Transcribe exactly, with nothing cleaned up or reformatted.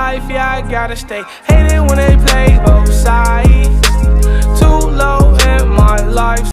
life, yeah, I gotta stay. Hate it when they play